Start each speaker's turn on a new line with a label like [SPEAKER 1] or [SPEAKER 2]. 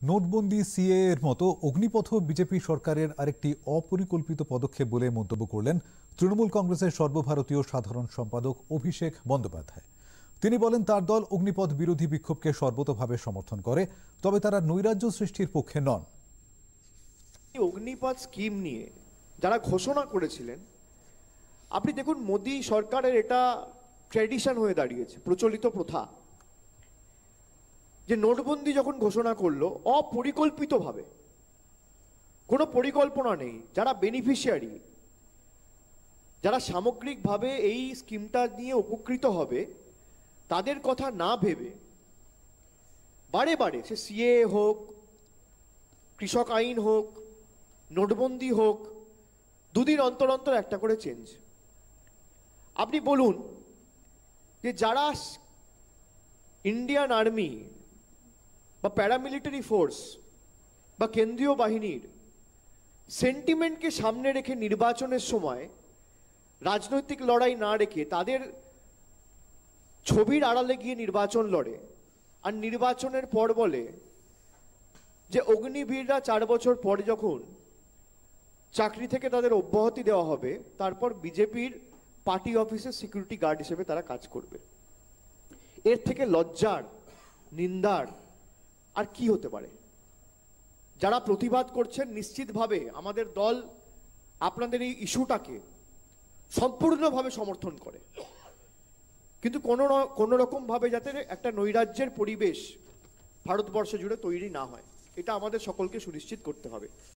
[SPEAKER 1] নোটবন্দি সিএ এর মতো অগ্নিপথ বিজেপি সরকারের আরেকটি অপরিকল্পিত পদক্ষেপ বলে মন্তব্য করলেন তৃণমূল কংগ্রেসের সর্বভারতীয় সাধারণ সম্পাদক অভিষেক বন্দ্যোপাধ্যায়। তিনি বলেন, তার দল অগ্নিপথ বিরোধী বিক্ষোভকে সর্বতোভাবে সমর্থন করে, তবে তারা নৈরাজ্য সৃষ্টির পক্ষে নন।
[SPEAKER 2] অগ্নিপথ স্কিম নিয়ে যারা ঘোষণা করেছিলেন, আপনি দেখুন মোদী সরকারের এটা ট্র্যাডিশন হয়ে দাঁড়িয়েছে, প্রচলিত প্রথা, যে নোটবন্দি যখন ঘোষণা করলো অপরিকল্পিতভাবে, কোনো পরিকল্পনা নেই, যারা বেনিফিশিয়ারি, যারা সামগ্রিকভাবে এই স্কিমটা নিয়ে উপকৃত হবে তাদের কথা না ভেবে বারে বারে, সে সিএ হোক, কৃষক আইন হোক, নোটবন্দি হোক, দুদিন অন্তর অন্তর একটা করে চেঞ্জ। আপনি বলুন যে যারা ইন্ডিয়ান আর্মি বা প্যারামিলিটারি ফোর্স বা কেন্দ্রীয় বাহিনীর সেন্টিমেন্টকে সামনে রেখে নির্বাচনের সময় রাজনৈতিক লড়াই না রেখে তাদের ছবির আড়ালে গিয়ে নির্বাচন লড়ে, আর নির্বাচনের পর বলে যে অগ্নিবীররা 4 বছর পরে যখন চাকরি থেকে তাদের অব্যাহতি দেওয়া হবে, তারপর বিজেপির পার্টি অফিসের সিকিউরিটি গার্ড হিসেবে তারা কাজ করবে। এর থেকে লজ্জার, নিন্দার আর কি হতে পারে? যারা প্রতিবাদ করছেন, নিশ্চিতভাবে আমাদের দল আপনাদের এই ইস্যুটাকে সম্পূর্ণভাবে সমর্থন করে, কিন্তু কোনো রকম ভাবে যাতে একটা নৈরাজ্যের পরিবেশ ভারতবর্ষ জুড়ে তৈরি না হয়, এটা আমাদের সকলকে সুনিশ্চিত করতে হবে।